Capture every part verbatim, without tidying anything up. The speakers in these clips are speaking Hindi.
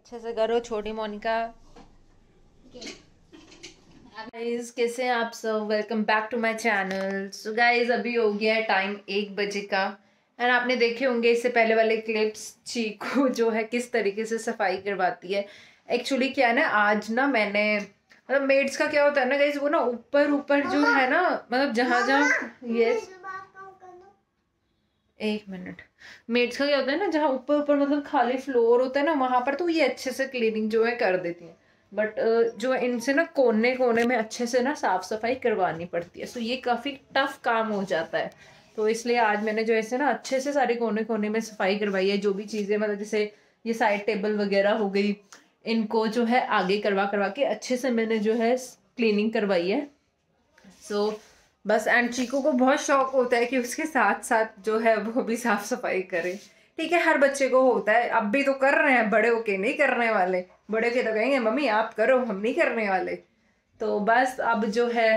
अच्छे से करो छोटी मोनिका। गाइस कैसे हैं आप सब, welcome back to my channel. So guys अभी हो गया है टाइम एक बजे का एंड आपने देखे होंगे इससे पहले वाले क्लिप्स चीकू जो है किस तरीके से सफाई करवाती है। एक्चुअली क्या है ना, आज ना मैंने मतलब मेड्स का क्या होता है ना गाइस, वो ना ऊपर ऊपर जो है ना, मतलब जहाँ जहाँ ये एक मिनट मेड्स का क्या होता है ना, जहाँ ऊपर ऊपर मतलब खाली फ्लोर होता है ना, वहां पर तो ये अच्छे से क्लीनिंग जो है कर देती है। बट जो इनसे ना कोने कोने में अच्छे से ना साफ सफाई करवानी पड़ती है, सो ये काफी टफ काम हो जाता है। तो इसलिए आज मैंने जो ऐसे ना अच्छे से सारे कोने कोने में सफाई करवाई है। जो भी चीजें मतलब जैसे ये साइड टेबल वगैरह हो गई, इनको जो है आगे करवा करवा के अच्छे से मैंने जो है क्लीनिंग करवाई है। सो so, बस एंड चीकू को बहुत शौक होता है कि उसके साथ साथ जो है वो भी साफ सफाई करे। ठीक है, हर बच्चे को होता है, अब भी तो कर रहे हैं, बड़े होके नहीं करने वाले। बड़े के तो कहेंगे मम्मी आप करो, हम नहीं करने वाले। तो बस अब जो है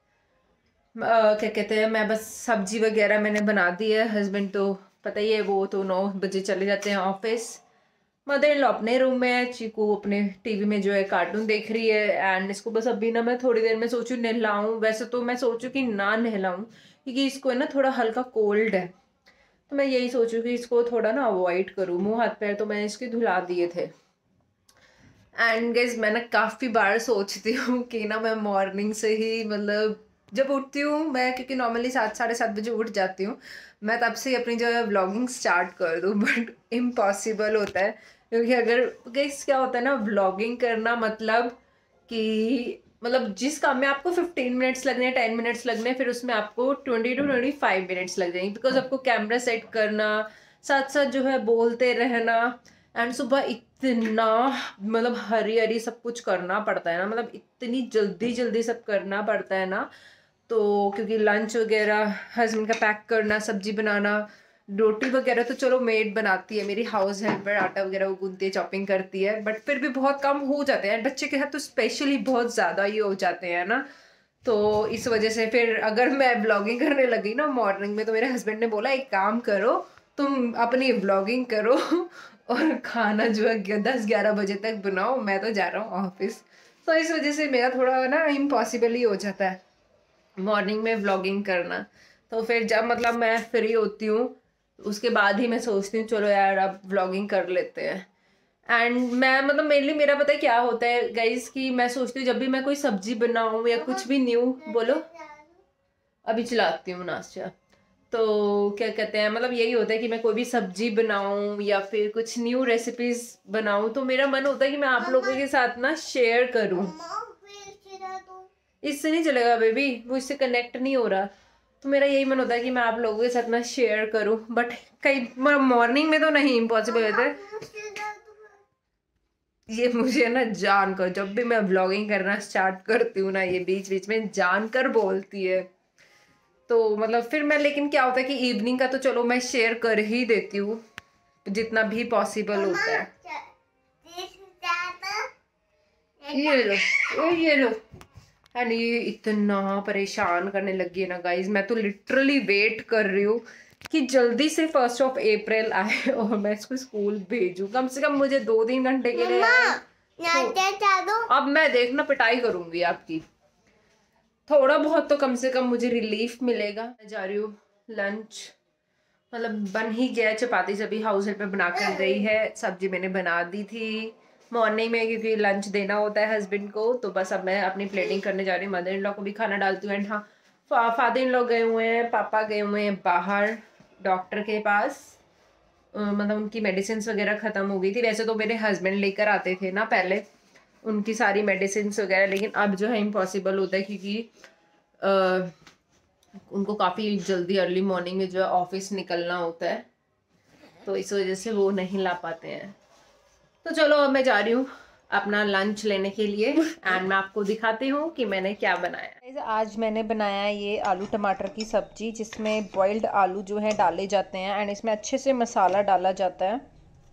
आ, क्या कहते हैं, मैं बस सब्जी वगैरह मैंने बना दी है। हस्बैंड तो पता ही है, वो तो नौ बजे चले जाते हैं ऑफिस। मदर इन लॉ अपने रूम में है, चीकू अपने टीवी में जो है कार्टून देख रही है। एंड इसको बस अभी ना मैं थोड़ी देर में सोचू नहलाऊं। वैसे तो मैं सोचू कि ना नहलाऊं क्योंकि इसको है ना थोड़ा हल्का कोल्ड है, तो मैं यही सोचू कि इसको थोड़ा ना अवॉइड करूं। मुंह हाथ पैर तो मैंने इसके धुला दिए थे। एंड गाइस मैं ना काफ़ी बार सोचती हूँ कि ना मैं मॉर्निंग से ही मतलब जब उठती हूँ मैं, क्योंकि नॉर्मली सात साढ़े सात बजे उठ जाती हूँ, मैं तब से ही अपनी जो है व्लॉगिंग स्टार्ट कर दूँ। बट इम्पॉसिबल होता है क्योंकि अगर गाइस क्या होता है ना, व्लॉगिंग करना मतलब कि मतलब जिस काम में आपको फिफ्टीन मिनट्स लगने हैं, टेन मिनट्स लगने हैं, फिर उसमें आपको twenty two twenty five minutes लग जाएंगे। बिकॉज आपको कैमरा सेट करना, साथ साथ जो है बोलते रहना, एंड सुबह इतना मतलब हरी हरी सब कुछ करना पड़ता है ना, मतलब इतनी जल्दी जल्दी सब करना पड़ता है ना। तो क्योंकि लंच वगैरह हस्बैंड का पैक करना, सब्जी बनाना, रोटी वगैरह तो चलो मेड बनाती है, मेरी हाउस हेल्पर आटा वगैरह वो गूंथती है, चॉपिंग करती है, बट फिर भी बहुत काम हो जाते हैं। बच्चे के साथ तो स्पेशली बहुत ज़्यादा ही हो जाते हैं ना। तो इस वजह से फिर अगर मैं ब्लॉगिंग करने लगी ना मॉर्निंग में, तो मेरे हस्बैंड ने बोला एक काम करो, तुम अपनी ब्लॉगिंग करो और खाना जो है दस ग्यारह बजे तक बनाओ, मैं तो जा रहा हूँ ऑफिस। तो इस वजह से मेरा थोड़ा ना इम्पॉसिबल ही हो जाता है मॉर्निंग में व्लॉगिंग करना। तो फिर जब मतलब मैं फ्री होती हूँ उसके बाद ही मैं सोचती हूँ चलो यार अब व्लॉगिंग कर लेते हैं। एंड मैं मतलब मेनली मेरा पता है क्या होता है गाइस, कि मैं सोचती हूँ जब भी मैं कोई सब्जी बनाऊँ या कुछ भी न्यू, बोलो अभी चलाती हूँ नाश्ता। तो क्या कहते हैं, मतलब यही होता है कि मैं कोई भी सब्जी बनाऊं या फिर कुछ न्यू रेसिपीज बनाऊं, तो मेरा मन होता है कि मैं आप लोगों के साथ ना शेयर करूं। इससे नहीं चलेगा बेबी, वो इससे कनेक्ट नहीं हो रहा। तो मेरा यही मन होता है कि मैं आप लोगों के साथ ना शेयर करूं, बट कई मॉर्निंग में तो नहीं इम्पॉसिबल होता है। ये मुझे ना जान कर, जब भी मैं व्लॉगिंग करना स्टार्ट करती हूँ ना, ये बीच बीच में जान कर बोलती है। तो मतलब फिर मैं, लेकिन क्या होता है कि इवनिंग का तो चलो मैं शेयर कर ही देती हूँ जितना भी पॉसिबल होता है। ये लो ये लो। एंड ये इतना परेशान करने लगी है ना गाइज, मैं तो लिटरली वेट कर रही हूँ कि जल्दी से फर्स्ट ऑफ अप्रैल आए और मैं इसको स्कूल भेजूं। कम से कम मुझे दो तीन घंटे के लिए तो अब मैं देखना पिटाई करूंगी आपकी। थोड़ा बहुत तो कम से कम मुझे रिलीफ मिलेगा। मैं जा रही हूँ लंच, मतलब बन ही गया, चपाती सभी हाउस हेल्प पे बना कर गई है, सब्जी मैंने बना दी थी मॉर्निंग में क्योंकि लंच देना होता है हस्बैंड को। तो बस अब मैं अपनी प्लेटिंग करने जा रही हूँ, मदर इन लॉ को भी खाना डालती हूँ। एंड हाँ, फा, फादर इन लॉ गए हुए हैं, पापा गए हुए हैं बाहर डॉक्टर के पास। अ, मतलब उनकी मेडिसिन वगैरह ख़त्म हो गई थी। वैसे तो मेरे हस्बैंड लेकर आते थे ना पहले उनकी सारी मेडिसिन वगैरह, लेकिन अब जो है इम्पॉसिबल होता है क्योंकि आ, उनको काफ़ी जल्दी अर्ली मॉर्निंग में जो है ऑफिस निकलना होता है, तो इस वजह से वो नहीं ला पाते हैं। तो चलो अब मैं जा रही हूँ अपना लंच लेने के लिए एंड मैं आपको दिखाती हूँ कि मैंने क्या बनाया। आज मैंने बनाया ये आलू टमाटर की सब्जी, जिसमें बॉइल्ड आलू जो है डाले जाते हैं एंड इसमें अच्छे से मसाला डाला जाता है।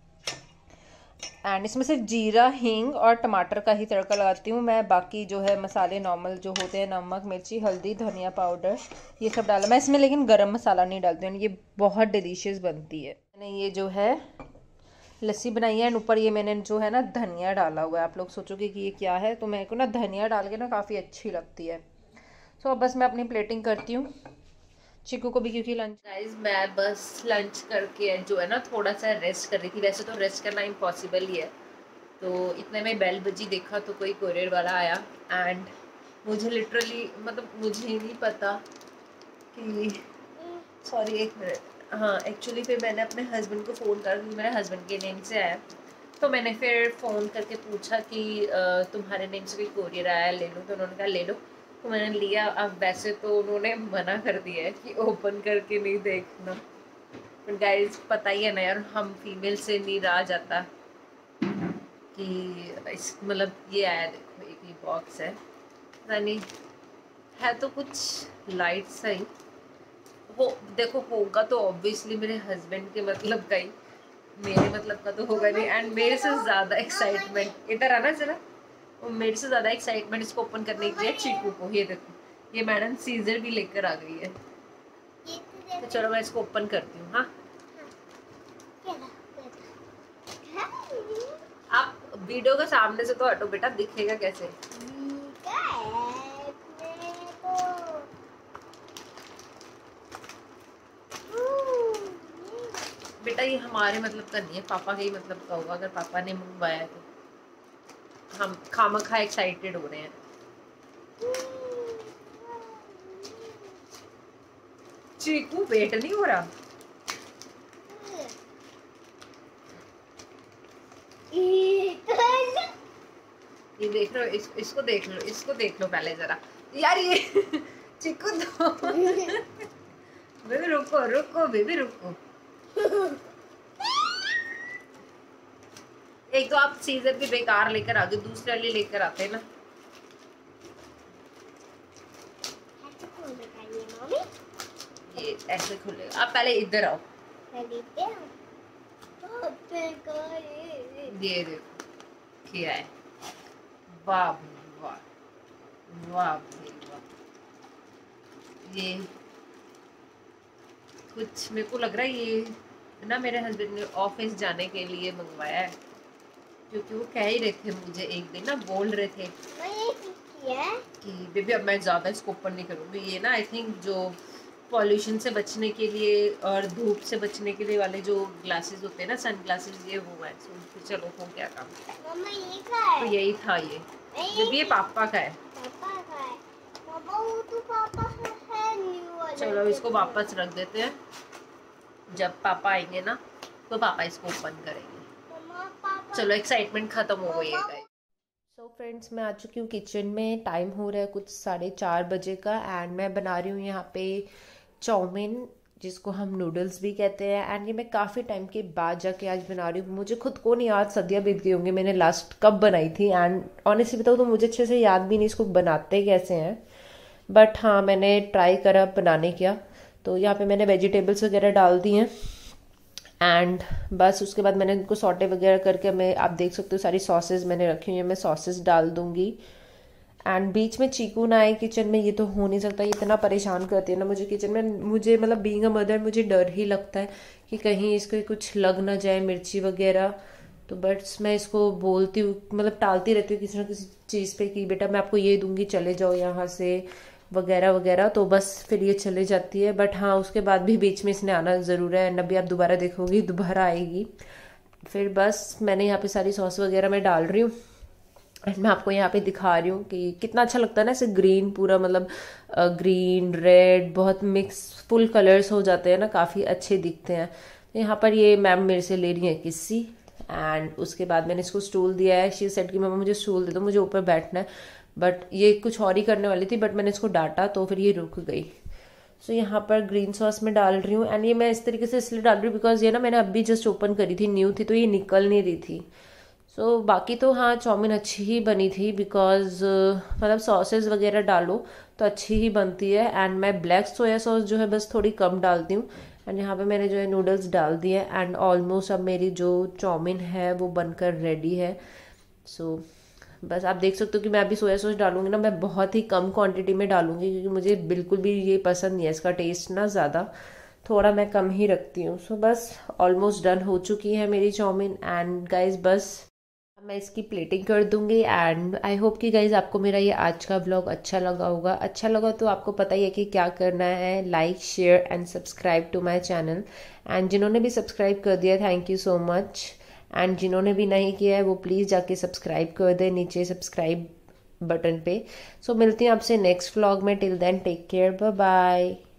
एंड इसमें सिर्फ जीरा, हींग और टमाटर का ही तड़का लगाती हूँ मैं। बाकी जो है मसाले नॉर्मल जो होते हैं, नमक, मिर्ची, हल्दी, धनिया पाउडर, ये सब डाला मैं इसमें, लेकिन गरम मसाला नहीं डालती हूँ। ये बहुत डिलीशियस बनती है। मैंने ये जो है लस्सी बनाई है एंड ऊपर ये मैंने जो है ना धनिया डाला हुआ है। आप लोग सोचोगे कि ये क्या है, तो मेरे को ना धनिया डाल के ना काफ़ी अच्छी लगती है। सो अब बस मैं अपनी प्लेटिंग करती हूँ चिकू को भी, क्योंकि लंच। गाइस मैं बस लंच करके जो है ना थोड़ा सा रेस्ट कर रही थी। वैसे तो रेस्ट करना इम्पॉसिबल ही है, तो इतने में बेल बजी, देखा तो कोई कोरियर वाला आया एंड मुझे लिटरली मतलब मुझे नहीं पता कि, सॉरी एक मिनट, हाँ एक्चुअली फिर मैंने अपने हस्बैंड को फ़ोन कर, क्योंकि मेरे हस्बैंड के नेम से आया, तो मैंने फिर फ़ोन करके पूछा कि तुम्हारे नेम से कोई कोरियर आया है, ले लो। तो उन्होंने कहा ले लो, तो मैंने लिया। अब वैसे तो उन्होंने मना कर दिया है कि ओपन करके नहीं देखना, बट गाइस पता ही है ना यार, हम फीमेल से नहीं रहा जाता कि इस मतलब ये आया, देखो एक ही बॉक्स है, यानी है तो कुछ लाइट सही हो, देखो होगा तो ऑब्वियसली मेरे हस्बैंड के मतलब का ही, मेरे मतलब का तो होगा नहीं। एंड मेरे से ज़्यादा एक्साइटमेंट, इधर आना जरा, और मेरे से ज़्यादा एक्साइटमेंट इसको ओपन करने की है चीकू को। ये देखो, ये मैडम सीजर भी लेकर आ गई है, तो चलो मैं इसको ओपन करती हूँ। हाँ आप वीडियो के सामने से तो हटो बेटा, दिखेगा कैसे। बेटा ये हमारे मतलब का नहीं है, पापा के ही मतलब का होगा, अगर पापा ने मंगवाया है तो हम खामखा एक्साइटेड हो रहे हैं। चीकू वेट नहीं हो रहा, ये देख लो, इस, इसको देख लो, इसको देख लो पहले जरा यार, ये चिकू तो बेबी रुको रुको बेबी रुको। एक तो आप सीजर भी बेकार लेकर आ गए, दूसरे वाले लेकर आते हैं ना। ये ऐसे खुलेगा, आप पहले इधर आओ, ये देखो क्या है, वाह वाह वाह वाह। ये कुछ मेरे को लग रहा है ये ना मेरे हस्बैंड ने ऑफिस जाने के लिए मंगवाया है, क्योंकि वो कह ही रहे थे मुझे एक दिन ना, बोल रहे थे कि बेबी अब मैं ज़्यादा इसको ओपन नहीं करूँगी। ये ना आई थिंक जो पॉल्यूशन से बचने के लिए और धूप से बचने के लिए वाले जो ग्लासेस होते हैं ना, सन ग्लासेस, ये वो है। तो चलो हो क्या काम, मम्मा ये क्या है? तो यही था ये, जब ये पापा का है, पापा का है। पापा वो तो पापा है न्यू वाला। चलो इसको वापस रख देते हैं, जब पापा आएंगे ना तो पापा इसको ओपन करेंगे। चलो एक्साइटमेंट खत्म हो गई है। सो फ्रेंड्स मैं आ चुकी हूँ किचन में, टाइम हो रहा है कुछ साढ़े चार बजे का एंड मैं बना रही हूँ यहाँ पे चाउमीन, जिसको हम नूडल्स भी कहते हैं। एंड ये मैं काफ़ी टाइम के बाद जाके आज बना रही हूँ, मुझे खुद को नहीं याद सदियाँ बीत गई होंगी मैंने लास्ट कब बनाई थी। एंड ऑनेस्टली बताऊँ तो मुझे अच्छे से याद भी नहीं इसको बनाते कैसे हैं, बट हाँ मैंने ट्राई करा बनाने का। तो यहाँ पे मैंने वेजिटेबल्स वगैरह डाल दी हैं एंड बस उसके बाद मैंने इनको सॉटे वगैरह करके, मैं आप देख सकते हो सारी सॉसेस मैंने रखी हुई हैं, मैं सॉसेस डाल दूँगी। एंड बीच में चीकू ना आए किचन में, ये तो हो नहीं सकता, ये इतना परेशान करती है ना मुझे किचन में। मुझे मतलब बीइंग अ मदर मुझे डर ही लगता है कि कहीं इसको कुछ लग ना जाए, मिर्ची वगैरह। तो बट्स मैं इसको बोलती हूँ, मतलब टालती रहती हूँ किसी ना किसी चीज़ पे कि बेटा मैं आपको ये दूंगी, चले जाओ यहाँ से वगैरह वगैरह, तो बस फिर ये चले जाती है। बट हाँ उसके बाद भी बीच में इसने आना ज़रूर है, नब्बी आप दोबारा देखोगी दोबारा आएगी। फिर बस मैंने यहाँ पे सारी सॉस वगैरह मैं डाल रही हूँ एंड मैं आपको यहाँ पे दिखा रही हूँ कि कितना अच्छा लगता है ना, ऐसे ग्रीन पूरा, मतलब ग्रीन रेड बहुत मिक्स फुल कलर्स हो जाते हैं ना, काफ़ी अच्छे दिखते हैं। यहाँ पर ये मैम मेरे से ले रही है किसी, एंड उसके बाद मैंने इसको स्टूल दिया है। शी सेड कि मैम मुझे स्टूल दे दो, मुझे ऊपर बैठना है, बट ये कुछ और ही करने वाली थी, बट मैंने इसको डांटा तो फिर ये रुक गई। सो so, यहाँ पर ग्रीन सॉस में डाल रही हूँ एंड ये मैं इस तरीके से इसलिए डाल रही हूँ बिकॉज ये ना मैंने अभी जस्ट ओपन करी थी, न्यू थी, तो ये निकल नहीं रही थी। सो so, बाकी तो हाँ चाउमीन अच्छी ही बनी थी बिकॉज uh, मतलब सॉसेस वगैरह डालो तो अच्छी ही बनती है। एंड मैं ब्लैक सोया सॉस जो है बस थोड़ी कम डालती हूँ। एंड यहाँ पे मैंने जो है नूडल्स डाल दिए एंड ऑलमोस्ट अब मेरी जो चाउमीन है वो बनकर रेडी है। सो so, बस आप देख सकते हो कि मैं अभी सोया सॉस डालूंगी ना, मैं बहुत ही कम क्वांटिटी में डालूंगी क्योंकि मुझे बिल्कुल भी ये पसंद नहीं है इसका टेस्ट ना ज़्यादा। थोड़ा मैं कम ही रखती हूँ। सो बस ऑलमोस्ट डन हो चुकी है मेरी चाउमीन एंड गाइज बस मैं इसकी प्लेटिंग कर दूंगी। एंड आई होप कि गाइज आपको मेरा ये आज का व्लॉग अच्छा लगा होगा। अच्छा लगा तो आपको पता ही है कि क्या करना है, like share and subscribe to my channel. And जिन्होंने भी सब्सक्राइब कर दिया thank you so much, and जिन्होंने भी नहीं किया है वो प्लीज़ जाके सब्सक्राइब कर दे नीचे सब्सक्राइब बटन पे। सो so, मिलती हैं आपसे नेक्स्ट व्लॉग में। Till then take care, bye bye.